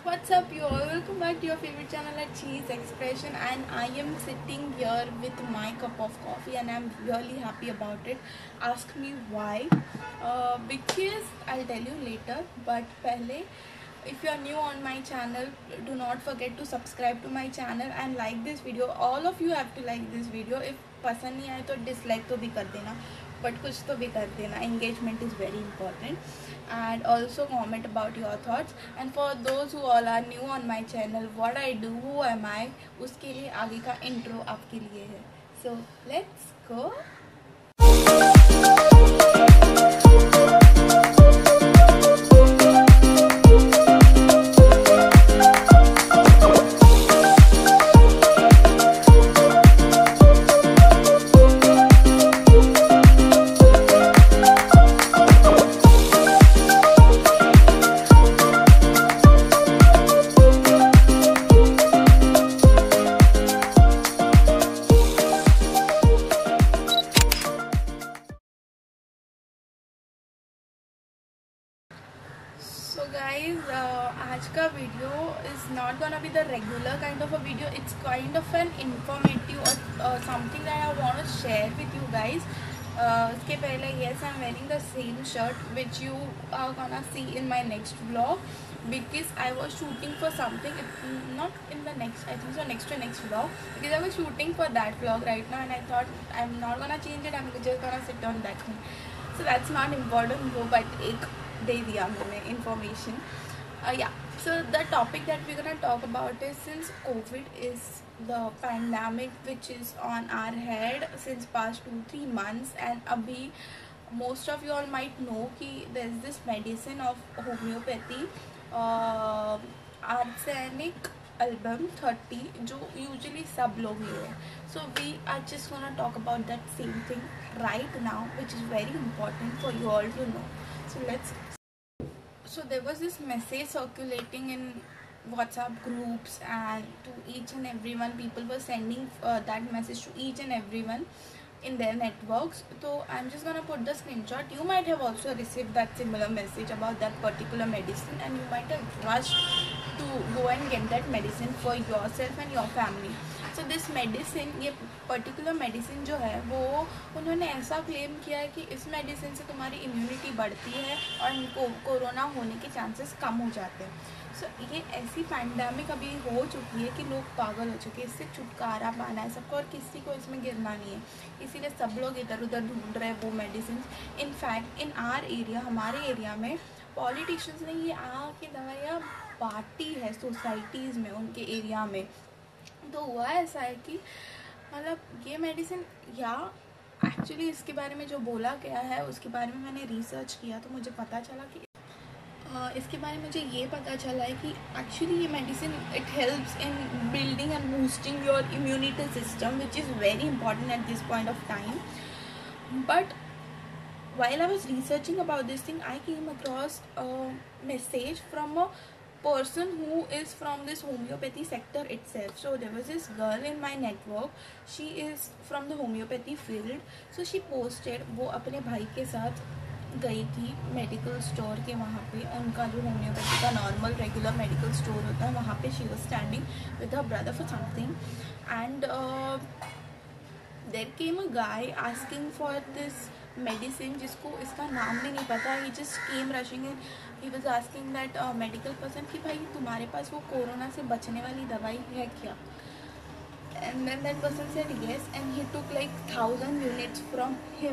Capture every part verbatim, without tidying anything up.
What's up, you all? Welcome back to your favorite channel at Cheese Expression, and I am sitting here with my cup of coffee, and I'm really happy about it. Ask me why? Uh, because I'll tell you later. But pehle, if you are new on my channel, do not forget to subscribe to my channel and like this video. All of you have to like this video. If पसंद नहीं आए तो dislike तो भी कर देना, but कुछ तो भी कर देना. Engagement is very important. And also comment about your thoughts. And for those who all are new on my channel, what I do, who am I, उसके लिए आगे का intro आपके लिए है. So let's go. So guys, uh, आज का video is not gonna be the regular kind of a video. It's kind of an informative or uh, something that I want to share with you guys. Uh, उसके पहले yes, I'm wearing the same shirt which you are gonna see in my next vlog because I was shooting for something. It's not in the next, I think so next to next vlog, because I was shooting for that vlog right now and I thought I'm not gonna change it. I'm just gonna sit on that thing. So that's not important. वो but एक दे दिया मैंने information. Uh, yeah. So the topic that we're gonna talk about is, since COVID is the pandemic which is on our head since past two three months, and abhi most of you all might know कि there's this medicine of homeopathy, uh, arsenic album thirty, जो usually सब लोग ले हैं. So we are just gonna talk about that same thing right now, which is very important for you all to know. So let's. So there was this message circulating in WhatsApp groups, and to each and everyone, people were sending uh, that message to each and everyone in their networks. So I'm just gonna put the screenshot. You might have also received that similar message about that particular medicine, and you might have rushed to go and get that medicine for yourself and your family. So this medicine, ये particular medicine जो है वो उन्होंने ऐसा claim किया है कि इस मेडिसिन से तुम्हारी इम्यूनिटी बढ़ती है और इनको कोरोना होने के चांसेस कम हो जाते हैं. सो so, ये ऐसी पैंडेमिक अभी हो चुकी है कि लोग पागल हो चुके हैं. इससे छुटकारा पाना है सबको और किसी को इसमें गिरना नहीं है, इसीलिए सब लोग इधर उधर ढूंढ रहे हैं वो medicine. In fact in our area, हमारे एरिया में पॉलिटिशियंस ने ये आके दवाइयाँ बांटी है सोसाइटीज़ में, उनके एरिया में. तो हुआ ऐसा है कि मतलब ये मेडिसिन, या एक्चुअली इसके बारे में जो बोला गया है उसके बारे में मैंने रिसर्च किया तो मुझे पता चला कि uh, इसके बारे में मुझे ये पता चला है कि एक्चुअली ये medicine it helps in building and boosting your immunity system, which is very important at this point of time. But while I was researching about this thing, I came across a message from a person who is from this homeopathy sector itself. So there was this girl in my network, she is from the homeopathy field. So she posted, वो अपने भाई के साथ गई थी medical store के, वहाँ पे उनका जो होम्योपैथी का नॉर्मल रेगुलर मेडिकल स्टोर होता है वहाँ पे she was standing with her brother for something, and there came a guy asking for this medicine जिसको इसका नाम भी नहीं पता. He just came rushing in, he was asking that medical person कि भाई तुम्हारे पास वो कोरोना से बचने वाली दवाई है क्या. And then that person said yes, and he took like thousand units from him.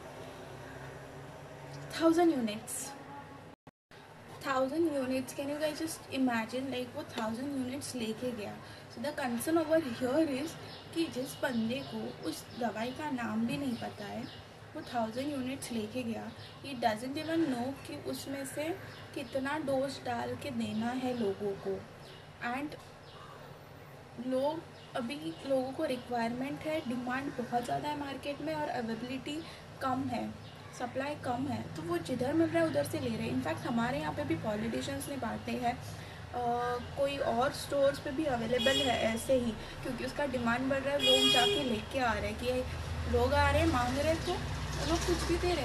Thousand units thousand units can you guys just imagine, like वो थाउजेंड यूनिट्स लेके गया. So the concern over here is कि जिस बंदे को उस दवाई का नाम भी नहीं पता है, वो थाउजेंड यूनिट्स लेके गया. ही डजंट इवन नो कि उसमें से कितना डोज डाल के देना है लोगों को. एंड लोग, अभी लोगों को रिक्वायरमेंट है, डिमांड बहुत ज़्यादा है मार्केट में और अवेलेबिलिटी कम है, सप्लाई कम है, तो वो जिधर मिल रहा है उधर से ले रहे हैं. इनफैक्ट हमारे यहाँ पे भी पॉलिटिशियंस ने बांटे हैं, Uh, कोई और स्टोर्स पे भी अवेलेबल है ऐसे ही, क्योंकि उसका डिमांड बढ़ रहा है. लोग जाके लेके आ रहे हैं कि लोग आ रहे हैं मांग रहे तो लोग कुछ भी दे रहे हैं.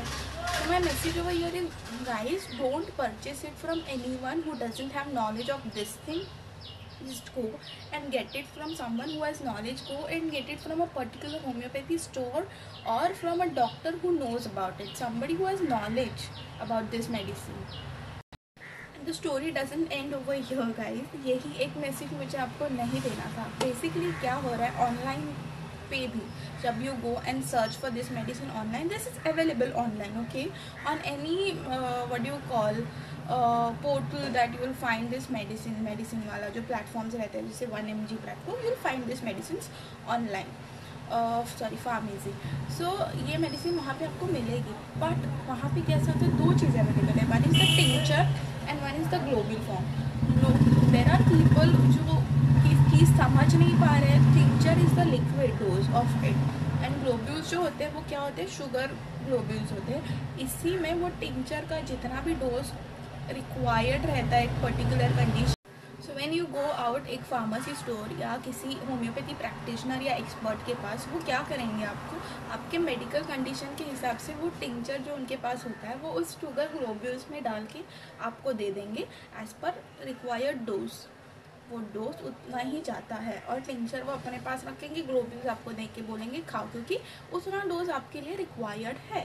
So my message over here is, guys, don't purchase it from anyone who doesn't have knowledge of this thing. Just go and get it from someone who has knowledge. Go and get it from a particular homeopathy store or from a doctor who knows about it, somebody who has knowledge about this medicine. The story doesn't end over here, guys. यही एक message मुझे आपको नहीं देना था. Basically क्या हो रहा है ऑनलाइन पे भी, जब you go and search for this medicine online, this is available online, okay, on any what do you call portal that you will find this medicine. Medicine वाला जो प्लेटफॉर्म्स रहते हैं जैसे one M G platform, you will find this medicine online, sorry pharmacy. So ये मेडिसिन वहाँ पे आपको मिलेगी, बट वहाँ पे कैसा होता है, दो चीज़ें अवेलेबल है. One is the tincture and one is the globule form. No, there are people जो चीज़ समझ नहीं पा रहे हैं. Tincture is the liquid dose of it and globules जो होते हैं वो क्या होते हैं, शुगर ग्लोब्यूल्स होते हैं. इसी में वो टिंचर का जितना भी डोज रिक्वायर्ड रहता है एक particular condition. So when you go out एक फार्मेसी स्टोर या किसी होम्योपैथी प्रैक्टिशनर या एक्सपर्ट के पास, वो क्या करेंगे, आपको आपके मेडिकल कंडीशन के हिसाब से वो टिंचर जो उनके पास होता है वो उस शुगर ग्लोब्यूल्स में डाल के आपको दे देंगे एज पर रिक्वायर्ड डोज. वो डोज उतना ही जाता है और टिंचर वो अपने पास रखेंगे, ग्लोब्यूल्स आपको देख के बोलेंगे खाओ, क्योंकि उतना डोज आपके लिए रिक्वायर्ड है.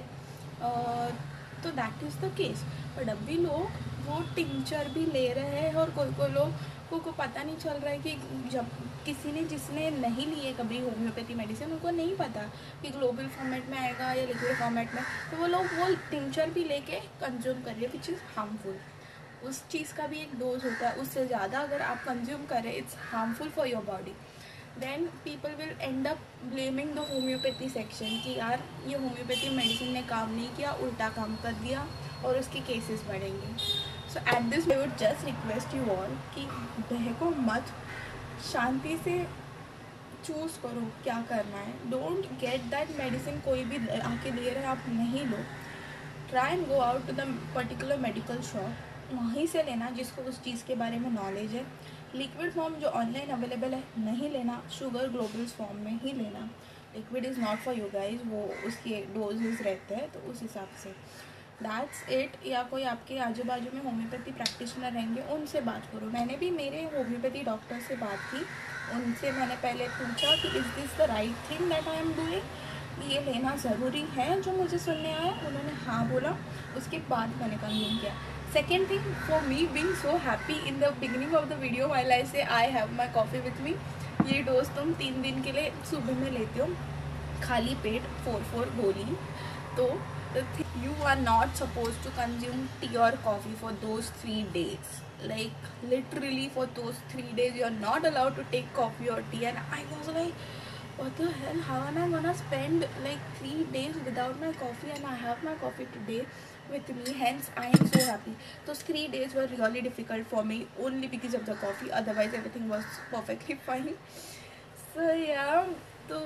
तो that is the case. But अभी लोग वो टिंचर भी ले रहे हैं और कोई कोई लोग को, को पता नहीं चल रहा है कि जब किसी ने जिसने नहीं लिए कभी होम्योपैथी मेडिसिन, उनको नहीं पता कि ग्लोबल फॉर्मेट में आएगा या लिक्विड फॉर्मेट में, तो वो लोग वो टिंचर भी लेके कंज्यूम कर रहे हैं, विच इज़ हार्मफुल. उस चीज़ का भी एक डोज होता है, उससे ज़्यादा अगर आप कंज्यूम करें it's harmful for your body. Then people will end up blaming the homeopathy section कि यार ये होम्योपैथी मेडिसिन ने काम नहीं किया, उल्टा काम कर दिया, और उसके केसेस बढ़ेंगे. So at this I would just request you all कि बहको मत, शांति से चूज़ करो क्या करना है. डोंट गेट दैट मेडिसिन कोई भी आके दे रहा है आप नहीं लो. Try and go out to the particular medical shop, वहीं से लेना जिसको उस चीज़ के बारे में नॉलेज है. लिक्विड फॉर्म जो ऑनलाइन अवेलेबल है नहीं लेना, शुगर ग्लोबल्स फॉर्म में ही लेना. Liquid is not for you guys, वो उसके डोजेस रहते हैं, तो उस हिसाब से दैट्स इट. या कोई आपके आजू बाजू में होम्योपैथी प्रैक्टिशनर रहेंगे, उनसे बात करो. मैंने भी मेरे होम्योपैथी डॉक्टर से बात की, उनसे मैंने पहले पूछा कि is this the right thing that I am doing, ये लेना ज़रूरी है जो मुझे सुनने आया. उन्होंने हाँ बोला, उसके बाद मैंने कंज्यूम किया. Second thing, for me being so happy in the beginning of the video while I say I have my coffee with me, ये डोज तुम तीन दिन के लिए सुबह में लेते हो खाली पेट, फोर फोर गोली. तो you are not supposed to consume tea or coffee for those three days. Like literally for those three days you are not allowed to take coffee or tea. And I was like, what the hell, how am I gonna spend like three days without my coffee, and I have my coffee today with me, hence I am so happy. Those three days were really difficult for me only because of the coffee, otherwise everything was perfectly fine. So yeah, तो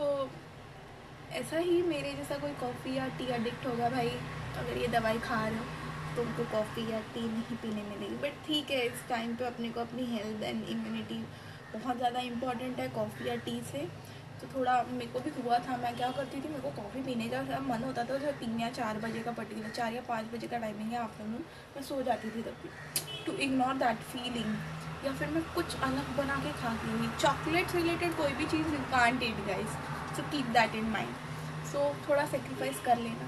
ऐसा ही मेरे जैसा कोई coffee या T addict होगा भाई. अगर ये दवाई खा रहे हो तो उनको कॉफ़ी या टी नहीं पीने मिलेगी. बट ठीक है, इस टाइम पे अपने को अपनी हेल्थ एंड इम्यूनिटी बहुत ज़्यादा इंपॉर्टेंट है कॉफ़ी या टी से. तो थोड़ा मेरे को भी हुआ था, मैं क्या करती थी, मेरे को कॉफ़ी पीने का मन होता था जब तीन या चार बजे का पर्टिकुलर चार या पाँच बजे का टाइमिंग है आफ्टरनून, मैं सो जाती थी तब. टू इग्नोर दैट फीलिंग, या फिर मैं कुछ अलग बना के खाती हुई, चॉकलेट्स रिलेटेड कोई भी चीज़ you can't eat guys. So keep that in mind. So थोड़ा सेक्रीफाइस कर लेना.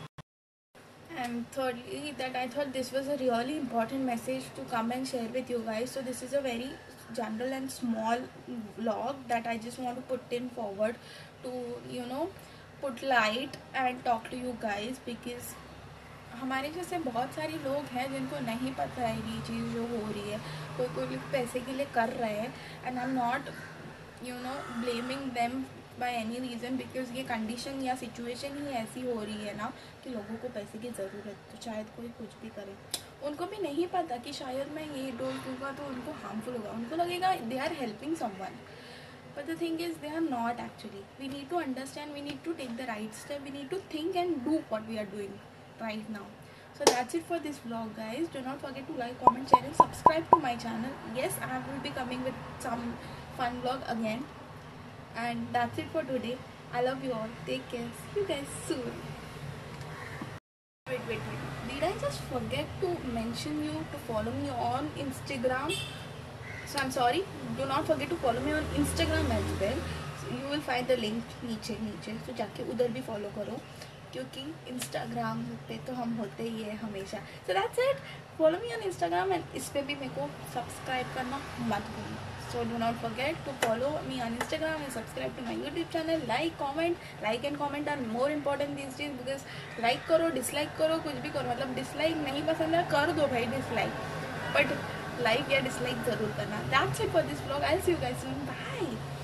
And thirdly, that I thought this was a really important message to come and share with you guys. So this is a very general and small vlog that I just want to put in forward to, you know, put light and talk to you guys, because हमारे जैसे बहुत सारे लोग हैं जिनको नहीं पता है ये चीज़ जो हो रही है. कोई कोई लोग पैसे के लिए कर रहे हैं, and I am not you know blaming them by any reason, because ये कंडीशन या सिचुएशन ही ऐसी हो रही है ना कि लोगों को पैसे की ज़रूरत, तो शायद कोई कुछ भी करे. उनको भी नहीं पता कि शायद मैं ये डोज दूंगा तो उनको हार्मफुल होगा. उनको लगेगा they are helping someone, but the thing is they are not actually. We need to understand, we need to take the right step, we need to think and do what we are doing right now. So that's it for this vlog guys. Do not forget to like, comment, share and subscribe to my channel. Yes, I will be coming with some fun vlog again, and that's it for today. I love you all. Take care. See you guys soon. Wait, wait. wait wait did I just forget to mention you to follow me on Instagram? So I'm sorry, do not forget to follow me on Instagram as well. So you will find the link नीचे नीचे तो जाके उधर भी follow करो, क्योंकि Instagram पे तो हम होते ही है हमेशा. So that's it, follow me on Instagram and इस पे भी मेरे को subscribe करना मत भूलना. So do not forget to follow me on Instagram and subscribe to my YouTube channel. Like, comment, like and comment are more important these days because like करो, dislike करो, कुछ भी करो, मतलब dislike नहीं पसंद है कर दो भाई dislike, but like या dislike ज़रूर करना. That's it for this vlog. I'll see you guys soon. Bye.